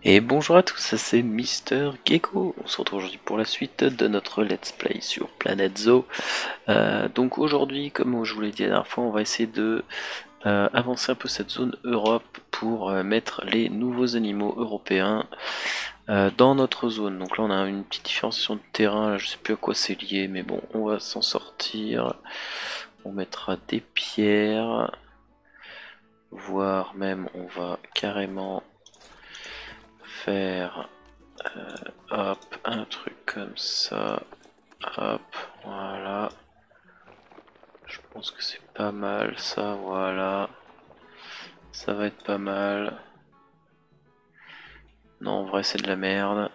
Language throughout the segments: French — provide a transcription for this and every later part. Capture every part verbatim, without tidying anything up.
Et bonjour à tous, c'est Mister Gecko. On se retrouve aujourd'hui pour la suite de notre Let's Play sur Planet Zoo. Euh, donc aujourd'hui, comme je vous l'ai dit la dernière fois, on va essayer de euh, avancer un peu cette zone Europe pour euh, mettre les nouveaux animaux européens euh, dans notre zone. Donc là on a une petite différenciation de terrain, là, je sais plus à quoi c'est lié, mais bon, on va s'en sortir. On mettra des pierres, voire même on va carrément faire euh, hop, un truc comme ça, hop, voilà. Je pense que c'est pas mal ça, voilà. Ça va être pas mal. Non, en vrai c'est de la merde.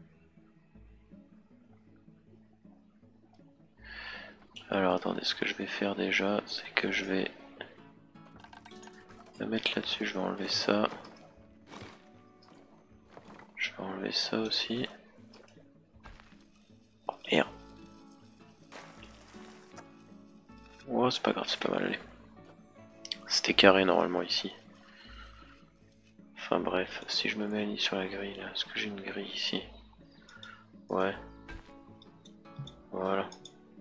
Alors attendez, ce que je vais faire déjà, c'est que je vais me mettre là-dessus, je vais enlever ça. Je vais enlever ça aussi. Oh merde. Oh, c'est pas grave, c'est pas mal allé. C'était carré normalement ici. Enfin bref, si je me mets sur la grille là, est-ce que j'ai une grille ici? Ouais. Voilà.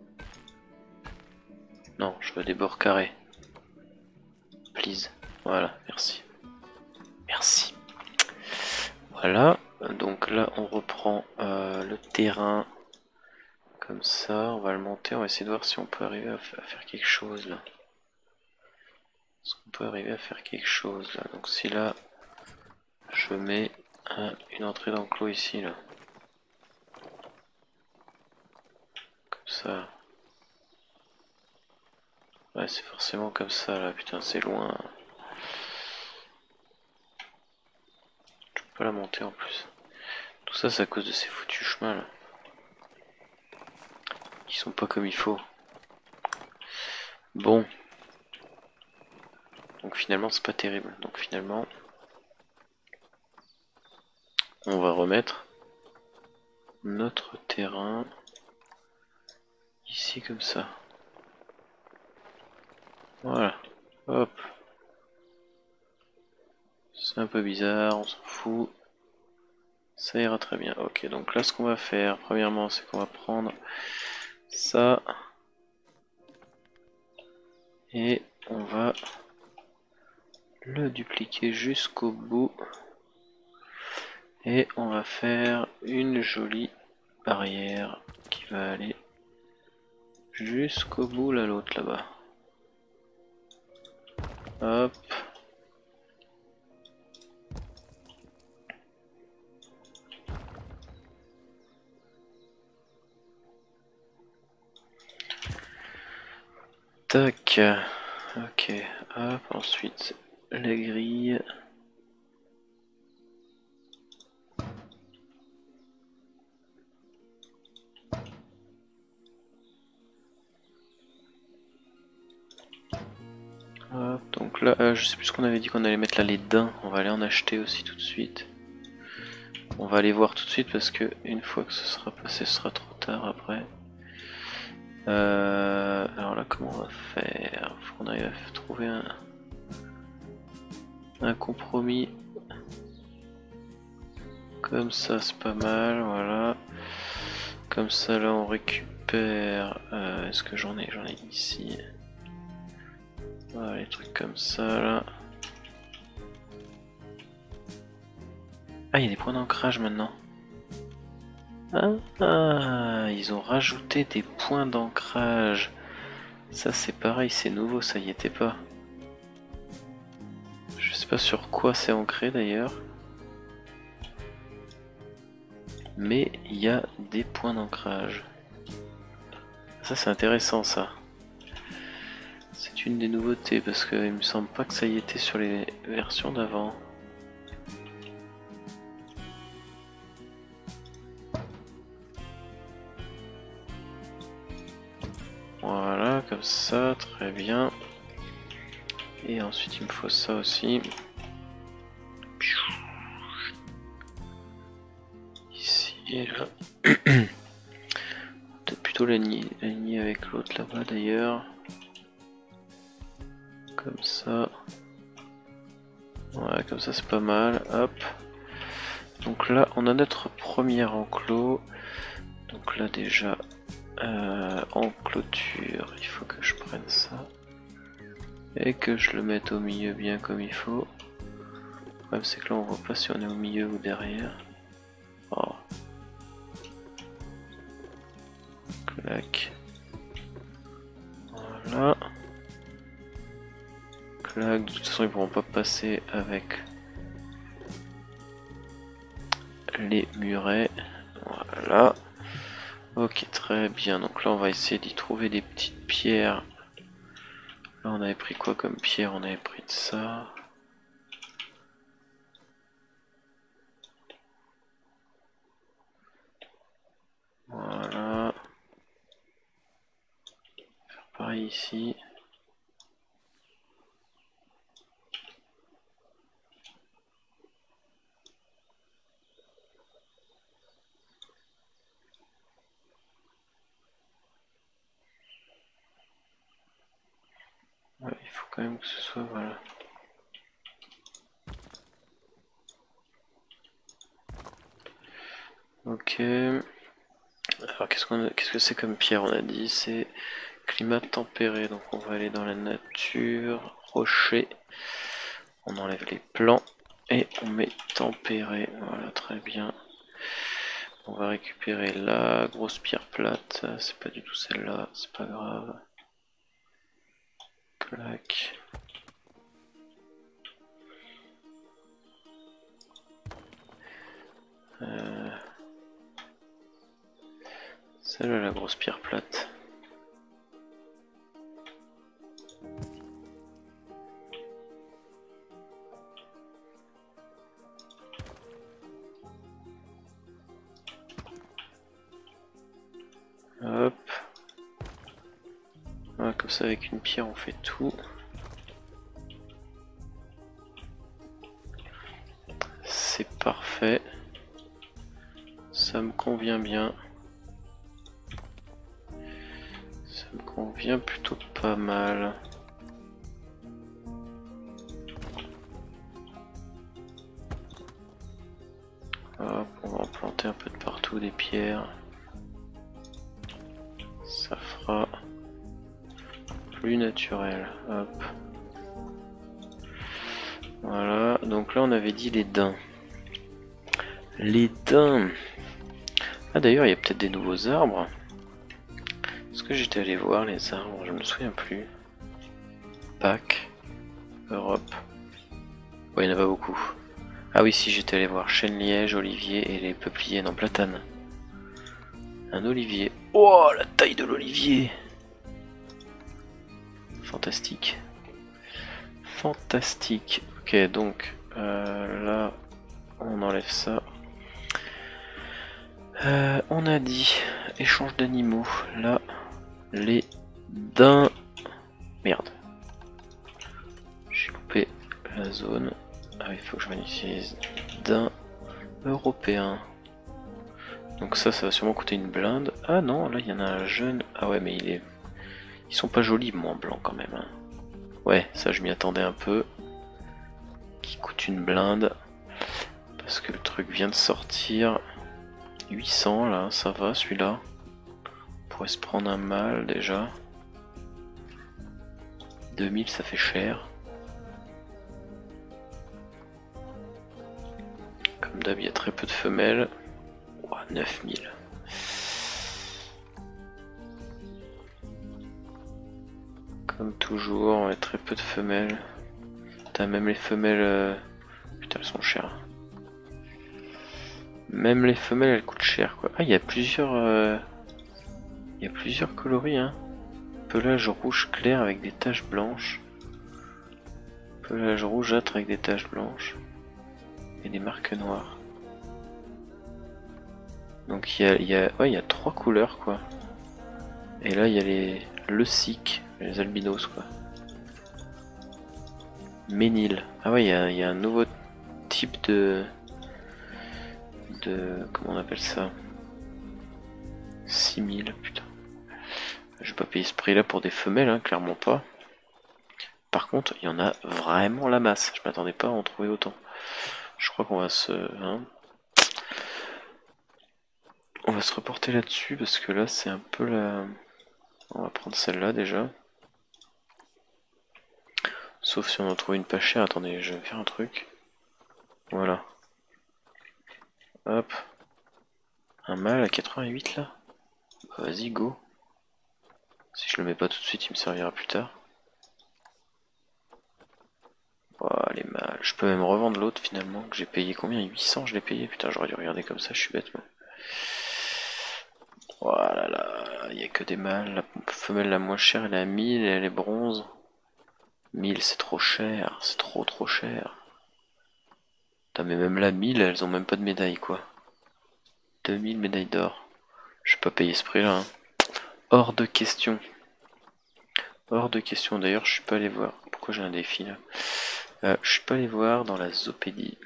Non, je veux des bords carrés. Please. Voilà, merci. Merci. Voilà, donc là on reprend euh, le terrain comme ça, on va le monter, on va essayer de voir si on peut arriver à faire quelque chose là. Est-ce qu'on peut arriver à faire quelque chose là? Donc si là je mets un, une entrée d'enclos ici là. Comme ça. Ouais, c'est forcément comme ça là, putain c'est loin. Je peux pas la monter en plus. Tout ça c'est à cause de ces foutus chemins là. Qui sont pas comme il faut. Bon. Donc finalement c'est pas terrible. Donc finalement on va remettre notre terrain ici comme ça. Voilà. Hop. C'est un peu bizarre, on s'en fout. Ça ira très bien. Ok, donc là ce qu'on va faire, premièrement, c'est qu'on va prendre ça. Et on va le dupliquer jusqu'au bout. Et on va faire une jolie barrière qui va aller jusqu'au bout là, l'autre là-bas. Hop. Tac. Ok. Hop. Ensuite, la grille. Hop, donc là, euh, je sais plus ce qu'on avait dit qu'on allait mettre là les daims. On va aller en acheter aussi tout de suite. On va aller voir tout de suite parce que une fois que ce sera passé, ce sera trop tard après. Euh, alors là, comment on va faire? Faut qu'on arrive à trouver un, un compromis. Comme ça, c'est pas mal, voilà. Comme ça, là, on récupère. Euh, Est-ce que j'en ai? J'en ai ici. Voilà, les trucs comme ça, là. Ah, il y a des points d'ancrage maintenant. Ah, ah, ils ont rajouté des points d'ancrage. Ça c'est pareil, c'est nouveau, ça y était pas. Je sais pas sur quoi c'est ancré d'ailleurs. Mais il y a des points d'ancrage. Ça c'est intéressant ça. C'est une des nouveautés parce qu'il me semble pas que ça y était sur les versions d'avant. Voilà, comme ça, très bien. Et ensuite il me faut ça aussi. Ici et là. Peut-être plutôt l'aligner avec l'autre là-bas d'ailleurs. Comme ça. Ouais, comme ça c'est pas mal. Hop. Donc là, on a notre premier enclos. Donc là déjà, euh, en clôture, il faut que je prenne ça. Et que je le mette au milieu bien comme il faut. Le problème c'est que là on voit pas si on est au milieu ou derrière. Oh. Clac. Voilà. Clac. De toute façon ils pourront pas passer avec les murets. Voilà. Ok, très bien. Donc là on va essayer d'y trouver des petites pierres. Là on avait pris quoi comme pierre? On avait pris de ça. Voilà. Faire pareil ici. Ouais, il faut quand même que ce soit voilà. Ok. Alors qu'est-ce qu'on a... qu'est-ce que c'est comme pierre? On a dit c'est climat tempéré. Donc on va aller dans la nature, rocher. On enlève les plans et on met tempéré. Voilà, très bien. On va récupérer la grosse pierre plate. C'est pas du tout celle-là, c'est pas grave. Clac. Euh... Celle-là, la grosse pierre plate. Hop. Voilà, comme ça avec une pierre on fait tout. C'est parfait. Ça me convient bien. Ça me convient plutôt pas mal. Hop, on va en planter un peu de partout des pierres. Ça fera plus naturel. Hop. Voilà, donc là on avait dit les daims. Les daims. Ah d'ailleurs il y a peut-être des nouveaux arbres. Est-ce que j'étais allé voir les arbres? Je me souviens plus. Pâques, Europe. Ouais, il n'y en a pas beaucoup. Ah oui, si, j'étais allé voir chêne liège, olivier et les peupliers, non, platane. Un olivier. Oh, la taille de l'olivier! Fantastique. Fantastique. Ok, donc euh, là, on enlève ça. Euh, on a dit échange d'animaux. Là, les daims. Merde. J'ai coupé la zone. Ah, il faut que je m'utilise d'un européen. Donc ça, ça va sûrement coûter une blinde. Ah non, là il y en a un jeune. Ah ouais, mais il est... Ils sont pas jolis, moi, en blanc quand même. Hein. Ouais, ça je m'y attendais un peu. Qui coûte une blinde. Parce que le truc vient de sortir. huit cents là, ça va celui-là. On pourrait se prendre un mâle déjà. deux mille ça fait cher. Comme d'hab, il y a très peu de femelles. Oh, neuf mille. Comme toujours, on a très peu de femelles. Putain, même les femelles... Euh... Putain, elles sont chères. Même les femelles, elles coûtent cher, quoi. Ah, il y a plusieurs... Euh... Il y a plusieurs coloris, hein. Pelage rouge clair avec des taches blanches. Pelage rougeâtre avec des taches blanches. Et des marques noires. Donc il y a, il y a, ouais, il y a trois couleurs quoi. Et là il y a les le sic, les albinos quoi. Ménil. Ah ouais, il y a, il y a un nouveau type de de comment on appelle ça. six mille putain. Je vais pas payer ce prix là pour des femelles, hein, clairement pas. Par contre, il y en a vraiment la masse. Je m'attendais pas à en trouver autant. Je crois qu'on va se... Hein. on va se reporter là-dessus parce que là c'est un peu la... On va prendre celle-là déjà. Sauf si on en trouve une pas chère. Attendez, je vais faire un truc. Voilà. Hop. Un mâle à quatre-vingt-huit là. Bah, vas-y, go. Si je le mets pas tout de suite, il me servira plus tard. Oh, les mâles. Je peux même revendre l'autre finalement. Que j'ai payé combien? huit cents je l'ai payé. Putain, j'aurais dû regarder comme ça, je suis bête. Mais... Voilà, là, il n'y a que des mâles. La femelle la moins chère, elle est à mille et elle est bronze. mille, c'est trop cher. C'est trop trop cher. Putain, mais même là, mille, elles ont même pas de médaille, quoi. deux mille médailles d'or. Je vais pas payer ce prix-là. Hein. Hors de question. Hors de question. D'ailleurs, je suis pas allé voir. Pourquoi j'ai un défi là? euh, Je suis pas allé voir dans la zoopédie.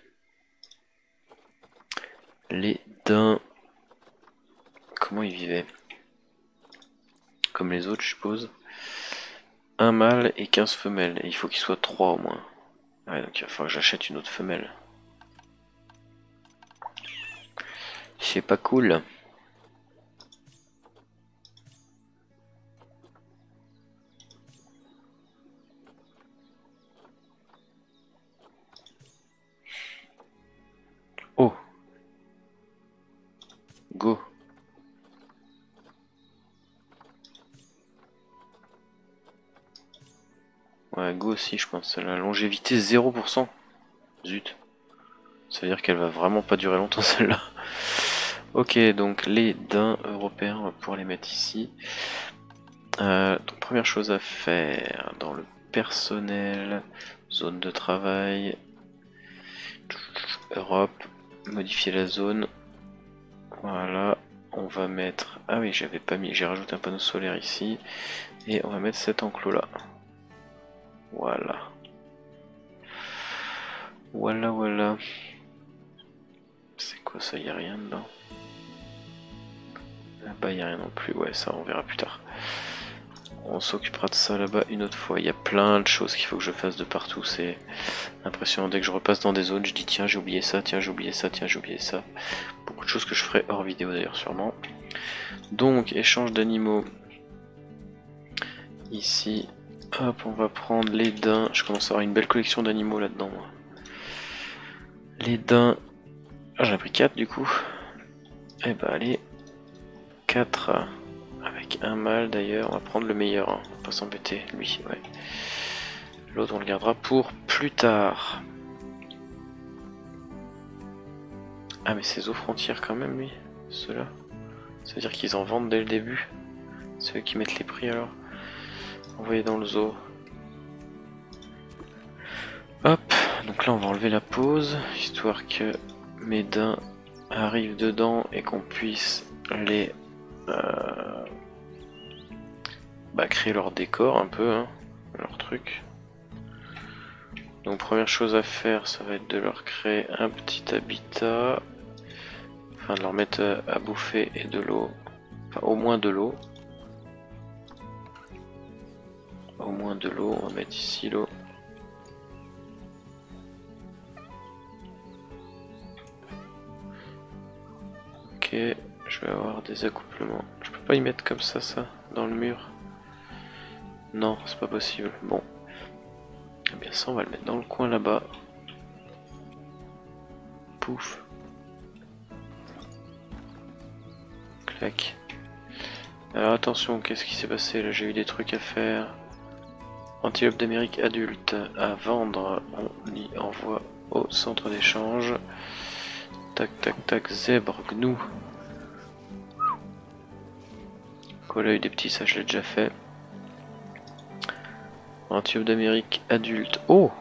Les daims. Comment ils vivaient? Comme les autres, je suppose. Un mâle et quinze femelles. Et il faut qu'il soit trois au moins. Ouais, donc il va falloir que j'achète une autre femelle. C'est pas cool. Oh. Go. Ouais, go aussi, je pense. La longévité zéro pour cent. Zut. Ça veut dire qu'elle va vraiment pas durer longtemps celle-là. Ok, donc les daims européens, on va pouvoir les mettre ici. Euh, donc première chose à faire dans le personnel, zone de travail, Europe, modifier la zone. Voilà, on va mettre... Ah oui, j'avais pas mis, j'ai rajouté un panneau solaire ici. Et on va mettre cet enclos là. Voilà. Voilà, voilà. C'est quoi ça? Y a rien dedans. Là-bas, y a rien non plus. Ouais, ça, on verra plus tard. On s'occupera de ça là-bas une autre fois. Il y a plein de choses qu'il faut que je fasse de partout. C'est impressionnant. Dès que je repasse dans des zones, je dis tiens, j'ai oublié ça, tiens, j'ai oublié ça, tiens, j'ai oublié ça. Beaucoup de choses que je ferai hors vidéo d'ailleurs, sûrement. Donc, échange d'animaux. Ici, hop, on va prendre les daims. Je commence à avoir une belle collection d'animaux là-dedans. Les daims. Ah, j'en ai pris quatre du coup. Eh bah, allez. quatre. Avec un mâle d'ailleurs. On va prendre le meilleur. Hein. On va pas s'embêter, lui, ouais. L'autre, on le gardera pour plus tard. Ah, mais c'est aux frontières quand même, lui. Ceux-là. Ça veut dire qu'ils en vendent dès le début. C'est eux qui mettent les prix alors. Envoyer dans le zoo. Hop, donc là on va enlever la pause, histoire que mes daims arrivent dedans et qu'on puisse les euh, bah, créer leur décor un peu, hein, leur truc. Donc première chose à faire, ça va être de leur créer un petit habitat, enfin de leur mettre à bouffer et de l'eau, enfin au moins de l'eau. Au moins de l'eau, on va mettre ici l'eau. Ok, je vais avoir des accouplements. Je peux pas y mettre comme ça, ça, dans le mur. Non, c'est pas possible. Bon. Eh bien ça, on va le mettre dans le coin là-bas. Pouf. Clac. Alors attention, qu'est-ce qui s'est passé là? J'ai eu des trucs à faire. Antilope d'Amérique adulte à vendre. On y envoie au centre d'échange. Tac tac tac, zèbre, gnou. Colleuil des petits, ça je l'ai déjà fait. Antilope d'Amérique adulte. Oh!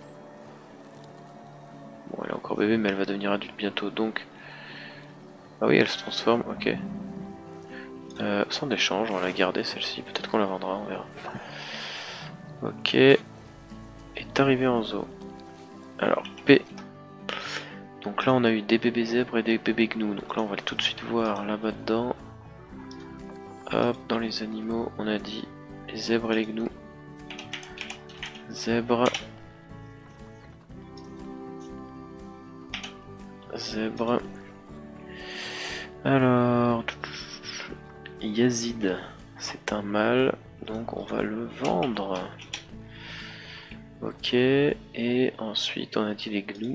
Bon, elle est encore bébé, mais elle va devenir adulte bientôt, donc... Ah oui, elle se transforme, ok. Euh, sans d'échange, on va la garder celle-ci, peut-être qu'on la vendra, on verra. Ok. Est arrivé en zoo. Alors, P. Donc là, on a eu des bébés zèbres et des bébés gnous. Donc là, on va tout de suite voir là-bas dedans. Hop, dans les animaux, on a dit les zèbres et les gnous. Zèbre. Zèbre. Alors, Yazid, c'est un mâle, donc on va le vendre. Ok, et ensuite on a dit les gnous.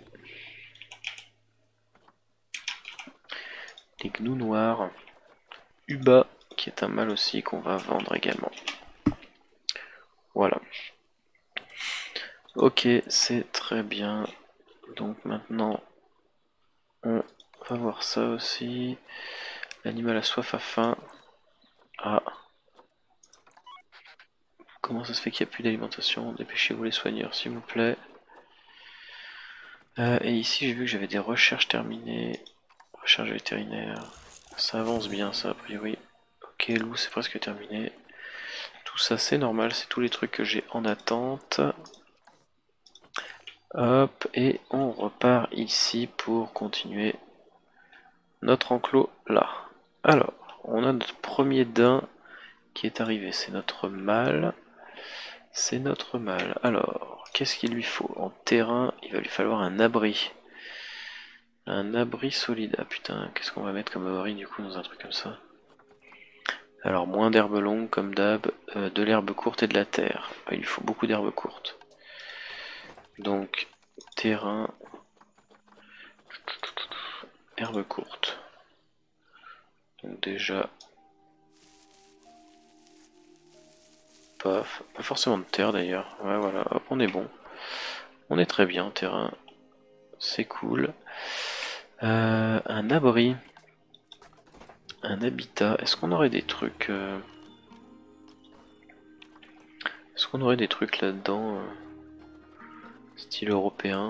Les gnous noirs. Uba, qui est un mâle aussi, qu'on va vendre également. Voilà. Ok, c'est très bien. Donc maintenant, on va voir ça aussi. L'animal a soif à faim. Ah. Comment ça se fait qu'il n'y a plus d'alimentation? Dépêchez-vous les soigneurs, s'il vous plaît. Euh, et ici, j'ai vu que j'avais des recherches terminées. Recherche vétérinaire. Ça avance bien, ça, a priori. Ok, loup, c'est presque terminé. Tout ça, c'est normal, c'est tous les trucs que j'ai en attente. Hop, et on repart ici pour continuer notre enclos là. Alors, on a notre premier daim qui est arrivé, c'est notre mâle. C'est notre mâle. Alors, qu'est-ce qu'il lui faut? En terrain, il va lui falloir un abri. Un abri solide. Ah putain, qu'est-ce qu'on va mettre comme abri du coup dans un truc comme ça? Alors, moins d'herbes longues comme d'hab, euh, de l'herbe courte et de la terre. Ah, il lui faut beaucoup d'herbes courtes. Donc, terrain, herbe courte. Donc déjà, paf, pas forcément de terre d'ailleurs. Ouais, voilà, hop, on est bon. On est très bien, terrain, c'est cool. Euh, un abri, un habitat. Est-ce qu'on aurait des trucs euh... Est-ce qu'on aurait des trucs là-dedans, euh... style européen,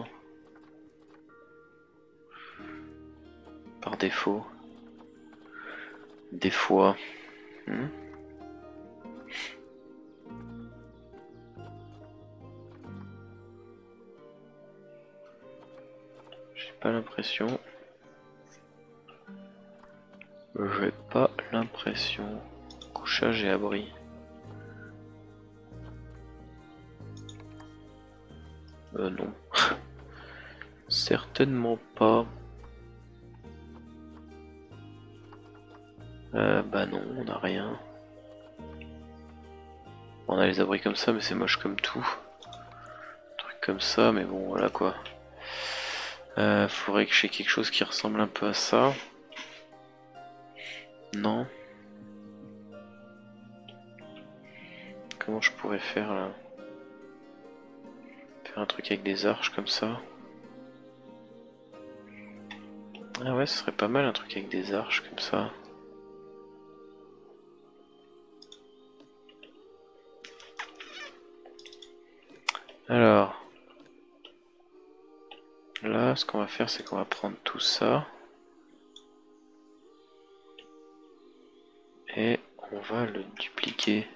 par défaut, des fois. Hmm, J'ai pas l'impression. J'ai pas l'impression. Couchage et abri. Euh, non. Certainement pas. Euh, bah non, on n'a rien. On a les abris comme ça, mais c'est moche comme tout. Truc comme ça, mais bon, voilà quoi. Euh, faudrait que j'ai quelque chose qui ressemble un peu à ça. Non. Comment je pourrais faire là? Faire un truc avec des arches comme ça. Ah ouais, ce serait pas mal un truc avec des arches comme ça. Alors, là, ce qu'on va faire, c'est qu'on va prendre tout ça. Et on va le dupliquer.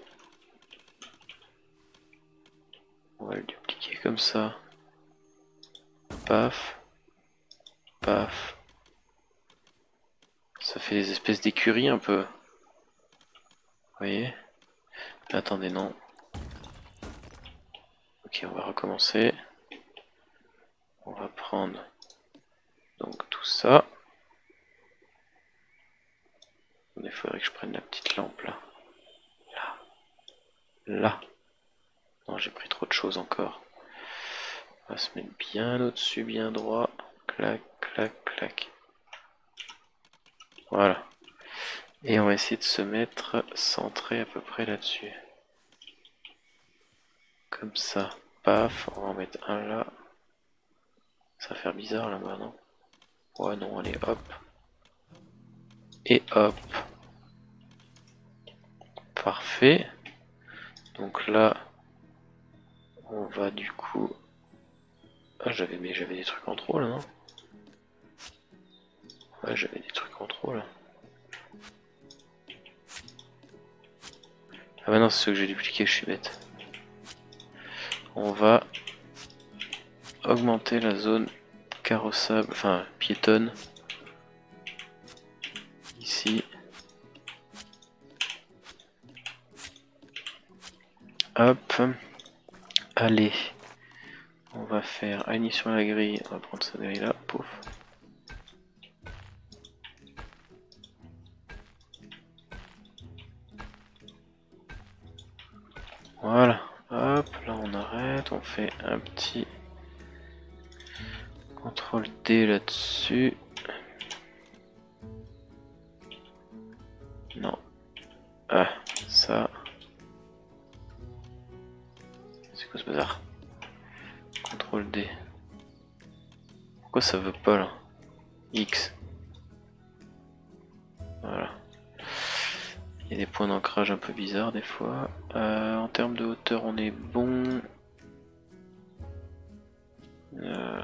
On va le dupliquer comme ça. Paf. Paf. Ça fait des espèces d'écuries un peu. Vous voyez? Attendez, non. Ok, on va recommencer. On va prendre donc tout ça. Il faudrait que je prenne la petite lampe là. Là. Là. Non, j'ai pris trop de choses encore. On va se mettre bien au-dessus, bien droit. Clac, clac, clac. Voilà. Et on va essayer de se mettre centré à peu près là-dessus. Comme ça. Paf, on va en mettre un là. Ça va faire bizarre là-bas, non? Ouais, non, allez, hop. Et hop. Parfait. Donc là, on va du coup... Ah, j'avais mais j'avais des trucs en trop là, non? Ouais, j'avais des trucs en trop là. Ah bah non, c'est ceux que j'ai dupliqué, je suis bête. On va augmenter la zone carrossable, enfin piétonne. Ici. Hop. Allez. On va faire Annie sur la grille. On va prendre cette grille là. Pouf. Voilà, hop, là on arrête, on fait un petit contrôle D là-dessus. Non. Ah, ça. C'est quoi ce bazar? contrôle D. Pourquoi ça veut pas là? X. Voilà. Il y a des points d'ancrage un peu bizarres des fois. Euh, en termes de hauteur, on est bon. Euh...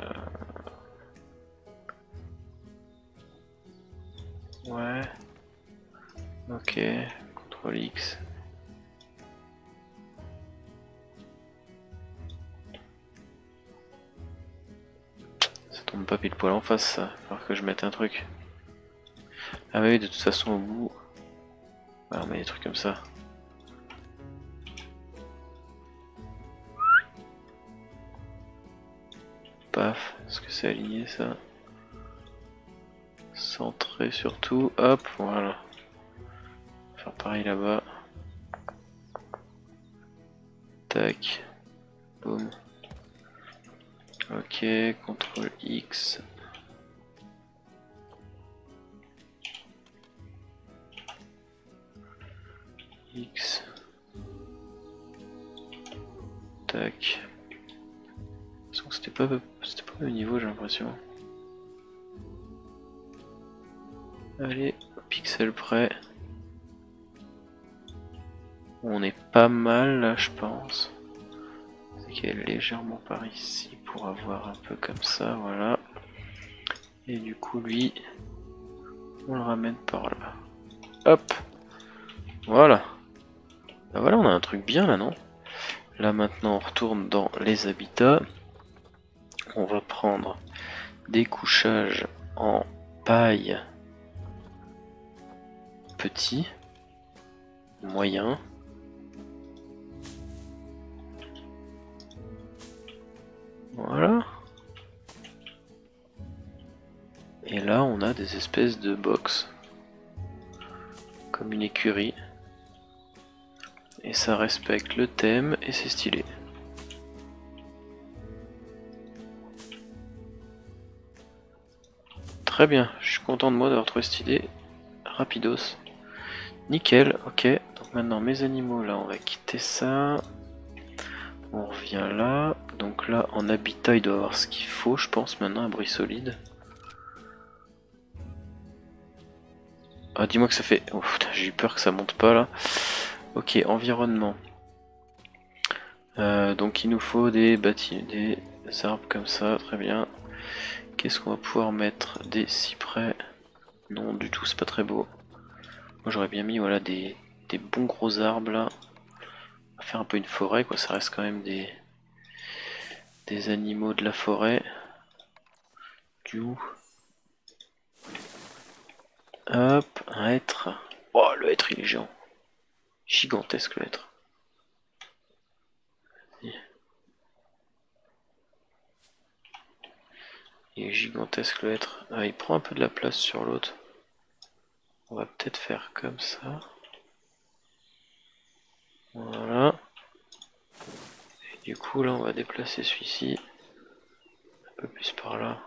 Ouais. Ok. contrôle X. Ça tombe pas pile poil en face, ça. Il va falloir que je mette un truc. Ah oui, de toute façon, au bout. Ah, on met des trucs comme ça. Paf, est-ce que c'est aligné ça? Centré surtout, hop, voilà. Faire pareil là-bas. Tac. Boum. Ok, contrôle X. X. Tac. C'était pas, c'était pas au même niveau, j'ai l'impression. Allez, pixel près. On est pas mal là, je pense. C'est qu'elle est légèrement par ici pour avoir un peu comme ça, voilà. Et du coup, lui, on le ramène par là. Hop, voilà. Bah voilà, on a un truc bien là, non? Là maintenant, on retourne dans les habitats. On va prendre des couchages en paille petit, moyen. Voilà. Et là, on a des espèces de box. Comme une écurie. Et ça respecte le thème et c'est stylé. Très bien, je suis content de moi d'avoir trouvé cette idée. Rapidos. Nickel, ok. Donc maintenant mes animaux, là on va quitter ça. On revient là. Donc là en habitat il doit avoir ce qu'il faut, je pense maintenant, abri solide. Ah dis-moi que ça fait... Oh, j'ai eu peur que ça monte pas là. Ok, environnement. Euh, donc il nous faut des bâtiments, des arbres comme ça, très bien. Qu'est-ce qu'on va pouvoir mettre? Des cyprès? Non du tout, c'est pas très beau. Moi j'aurais bien mis voilà des, des bons gros arbres là. On va faire un peu une forêt quoi, ça reste quand même des, des animaux de la forêt. Du coup. Hop, un hêtre. Oh le hêtre il est géant. Gigantesque le hêtre. Il est gigantesque le hêtre. Ah, il prend un peu de la place sur l'autre. On va peut-être faire comme ça. Voilà. Et du coup là on va déplacer celui-ci. Un peu plus par là.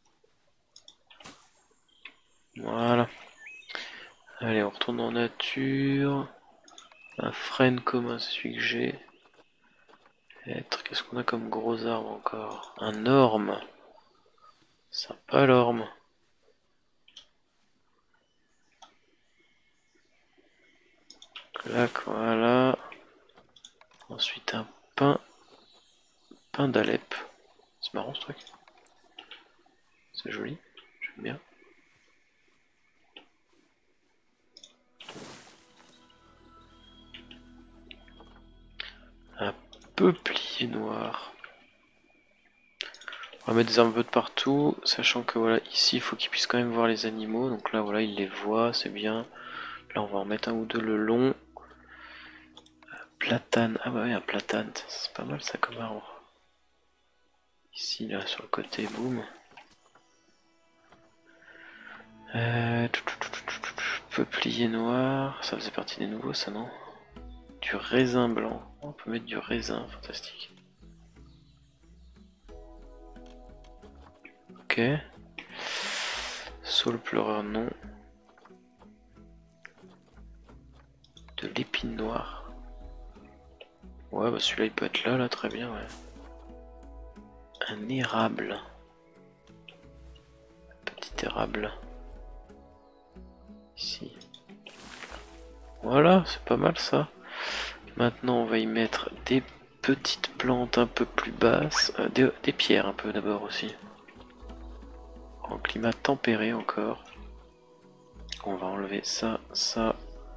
Voilà. Allez, on retourne en nature. Un frêne commun, c'est celui que j'ai. Être, qu'est-ce qu'on a comme gros arbre encore? Un orme. Sympa l'orme. Clac, voilà. Ensuite un pain. Pain d'Alep. C'est marrant ce truc. C'est joli, j'aime bien. Un peuplier noir. On va mettre des arbres de partout, sachant que voilà, ici il faut qu'ils puissent quand même voir les animaux. Donc là voilà, il les voit, c'est bien. Là on va en mettre un ou deux le long. Platane, ah bah oui un platane, c'est pas mal ça comme arbre. Ici là sur le côté, boum. Euh... Peuplier noir, ça faisait partie des nouveaux ça non? du raisin blanc. On peut mettre du raisin, fantastique. Ok. Saule pleureur, non. De l'épine noire. Ouais, bah celui-là il peut être là, là, très bien, ouais. Un érable. Petit érable. Ici. Voilà, c'est pas mal ça. Maintenant on va y mettre des petites plantes un peu plus basses. Euh, des, des pierres un peu d'abord aussi. En climat tempéré encore. On va enlever ça, ça.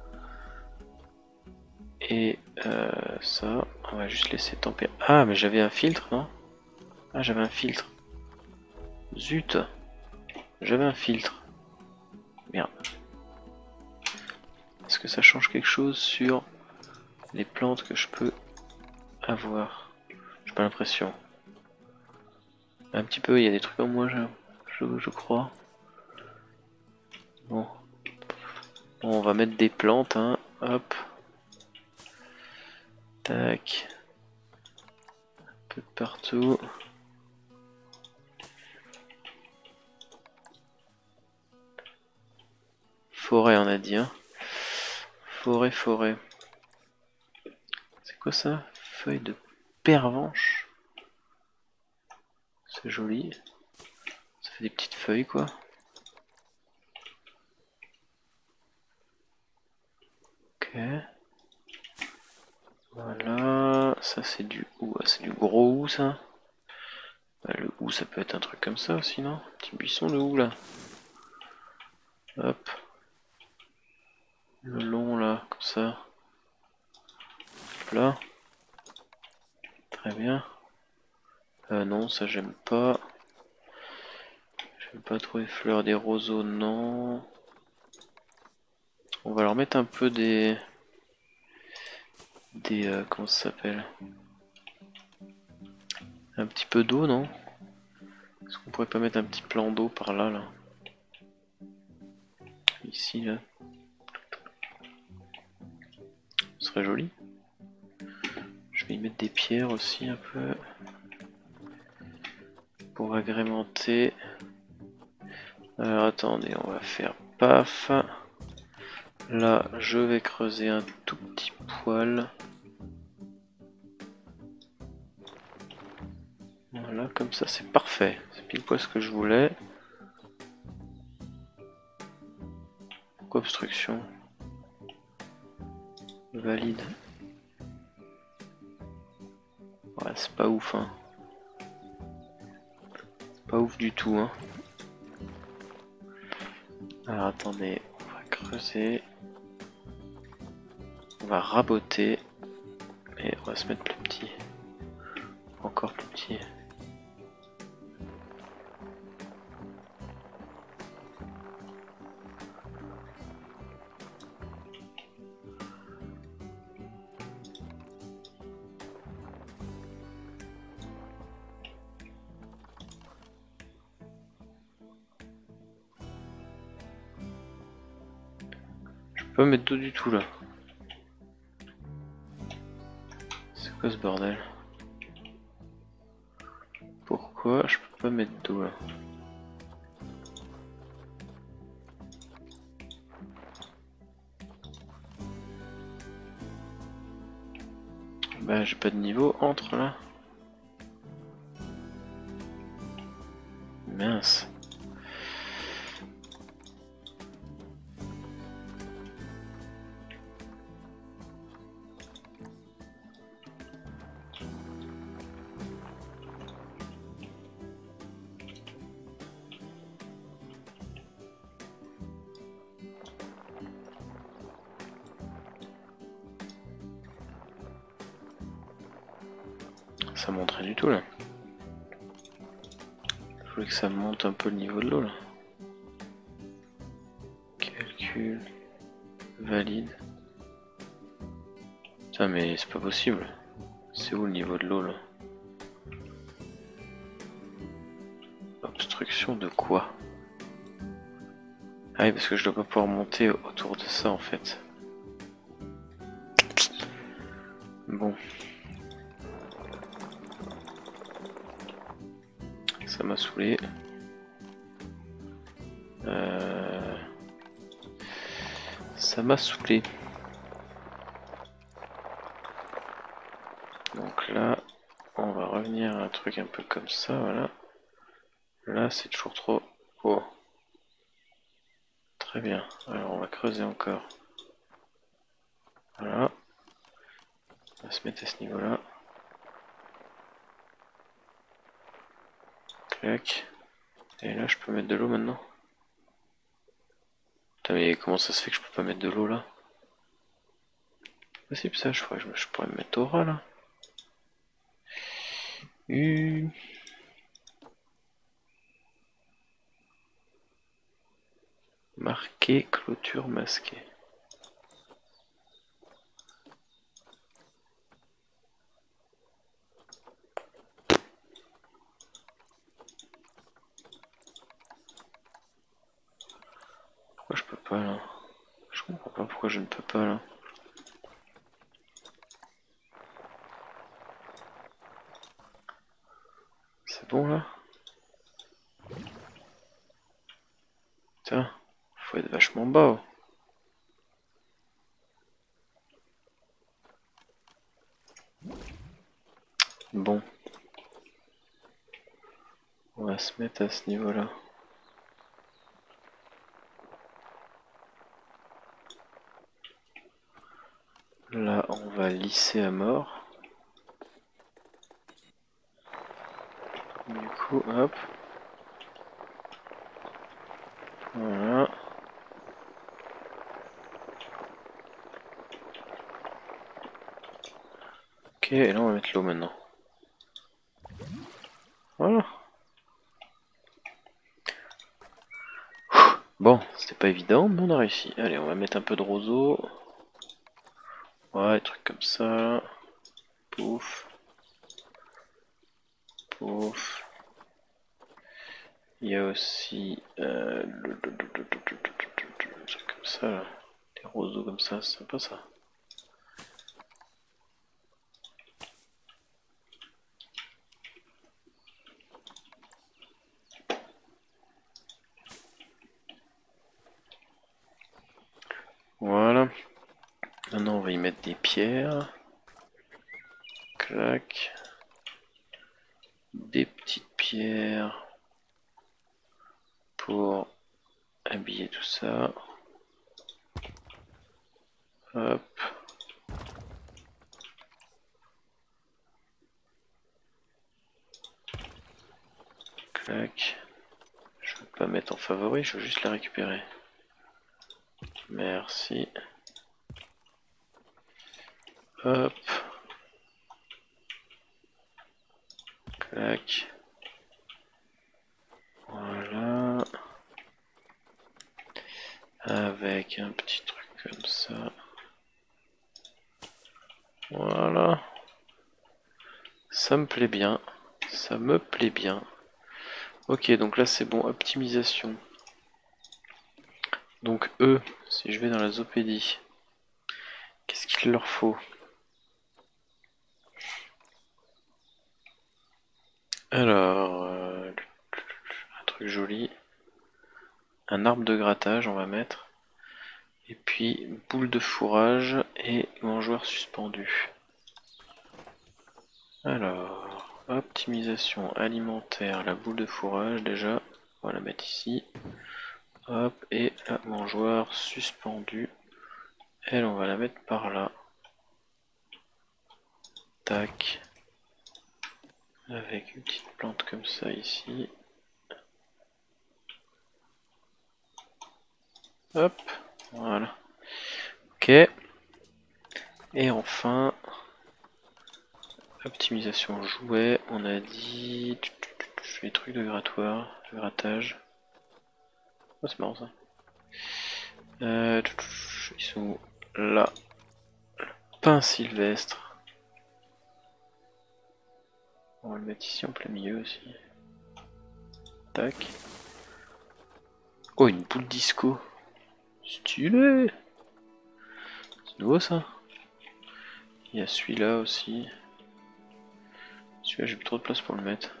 Et euh, ça. On va juste laisser tempérer. Ah mais j'avais un filtre, non? Ah j'avais un filtre. Zut. J'avais un filtre. Merde. Est-ce que ça change quelque chose sur les plantes que je peux avoir? J'ai pas l'impression. Un petit peu, il y a des trucs en moins, je, je, je crois. Bon. Bon, on va mettre des plantes, hein. Hop. Tac. Un peu de partout. Forêt, on a dit, hein. Forêt, forêt. C'est quoi ça? Feuille de pervenche. C'est joli. Ça fait des petites feuilles, quoi. Ok. Voilà. Ça, c'est du hou. C'est du gros hou, ça. Bah, le hou, ça peut être un truc comme ça aussi, non? Un petit buisson de hou, là. Hop. Le long, là, comme ça. Hop là. Très bien. Euh, non, ça j'aime pas. J'aime pas trop les fleurs des roseaux, non. On va leur mettre un peu des... Des... Euh, comment ça s'appelle? Un petit peu d'eau, non? Est-ce qu'on pourrait pas mettre un petit plan d'eau par là, là? Ici, là. Ce serait joli. Je vais y mettre des pierres aussi, un peu. Pour agrémenter. Alors attendez, on va faire paf. Là, je vais creuser un tout petit poil. Voilà, comme ça, c'est parfait. C'est pile poil ce que je voulais. Pourquoi obstruction? Valide. Ouais, c'est pas ouf, hein. C'est pas ouf du tout, hein. Alors attendez, on va creuser. On va raboter. Et on va se mettre plus petit. Encore plus petit. Je peux pas mettre d'eau du tout là. C'est quoi ce bordel? Pourquoi je peux pas mettre d'eau là? Bah j'ai pas de niveau entre là. Mince. Ça monte rien du tout là. Il faudrait que ça monte un peu le niveau de l'eau là. Calcul. Valide. Putain mais c'est pas possible. C'est où le niveau de l'eau là? Obstruction de quoi? Ah oui parce que je dois pas pouvoir monter autour de ça en fait. Bon. Ça m'a saoulé. Euh... Ça m'a saoulé. Donc là, on va revenir à un truc un peu comme ça, voilà. Là, c'est toujours trop haut. Très bien. Alors, on va creuser encore. Voilà. On va se mettre à ce niveau-là. Clac. Et là, je peux mettre de l'eau maintenant. Putain, mais comment ça se fait que je peux pas mettre de l'eau là? C'est possible ça, je, pourrais, je pourrais me mettre au ras là. Euh... Marquer clôture masquée. Pourquoi je peux pas là? Je comprends pas pourquoi je ne peux pas là. C'est bon là? Putain, faut être vachement bas. Oh. Bon. On va se mettre à ce niveau-là. Là, on va lisser à mort. Du coup, hop. Voilà. Ok, et là on va mettre l'eau maintenant. Voilà. Bon, c'était pas évident, mais on a réussi. Allez, on va mettre un peu de roseau. Ouais, des trucs comme ça. Pouf. Pouf. Il y a aussi euh, le, le, le, le, le, le truc comme ça, là. Des roseaux comme ça, c'est sympa ça. Voilà. Maintenant on va y mettre des pierres. Clac. Des petites pierres pour habiller tout ça. Hop. Clac. Je veux pas mettre en favori, je veux juste la récupérer. Merci. Hop. Clac. Voilà. Avec un petit truc comme ça. Voilà. Ça me plaît bien. Ça me plaît bien. Ok, donc là c'est bon. Optimisation. Donc eux, si je vais dans la zoopédie, qu'est-ce qu'il leur faut? Alors, euh, un truc joli. Un arbre de grattage, on va mettre. Et puis, boule de fourrage et mangeoire suspendu. Alors, optimisation alimentaire, la boule de fourrage déjà, on va la mettre ici. Hop, et la mangeoire suspendue, elle on va la mettre par là. Tac. Avec une petite plante comme ça ici. Hop, voilà. Ok. Et enfin, optimisation jouet, on a dit les trucs de grattoir, de grattage. Oh, c'est marrant ça. Euh, ils sont où? Là. Le pain sylvestre. On va le mettre ici en plein milieu aussi. Tac. Oh, une boule disco. Stylé. C'est nouveau ça. Il y a celui-là aussi. Celui-là, j'ai plus trop de place pour le mettre.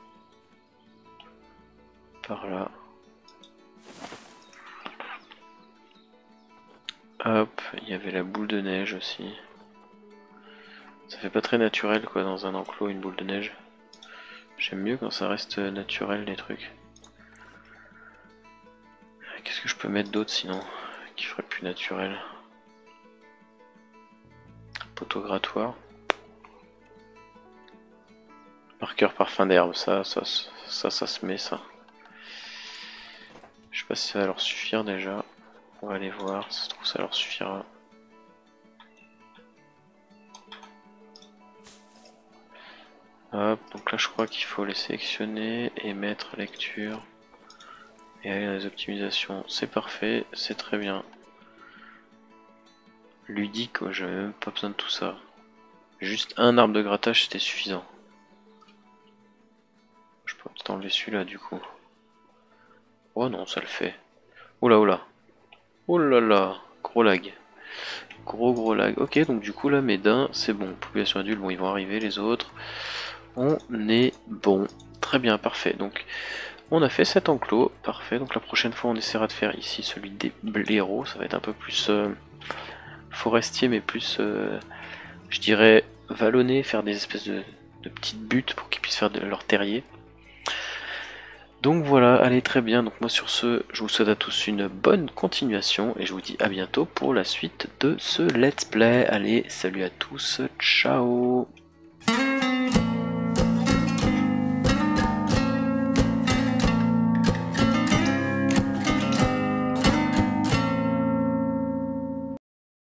Par là. Hop, il y avait la boule de neige aussi. Ça fait pas très naturel quoi dans un enclos une boule de neige. J'aime mieux quand ça reste naturel les trucs. Qu'est-ce que je peux mettre d'autre sinon qui ferait plus naturel? Poteau grattoir. Marqueur parfum d'herbe, ça, ça, ça, ça se met ça. Je sais pas si ça va leur suffire déjà. On va aller voir, ça se trouve ça leur suffira. Hop, donc là je crois qu'il faut les sélectionner et mettre lecture. Et aller dans les optimisations, c'est parfait, c'est très bien. Ludique, oh, j'avais même pas besoin de tout ça. Juste un arbre de grattage c'était suffisant. Je peux peut-être enlever celui-là du coup. Oh non, ça le fait. Oula oula. Oh là là, gros lag. Gros gros lag. Ok, donc du coup là mes daims, c'est bon. Population adulte, bon ils vont arriver les autres. On est bon. Très bien, parfait. Donc on a fait cet enclos, parfait. Donc la prochaine fois on essaiera de faire ici celui des blaireaux. Ça va être un peu plus euh, forestier mais plus, euh, je dirais, vallonné. Faire des espèces de, de petites buttes pour qu'ils puissent faire de leur terrier. Donc voilà, allez très bien, donc moi sur ce, je vous souhaite à tous une bonne continuation et je vous dis à bientôt pour la suite de ce let's play. Allez, salut à tous, ciao.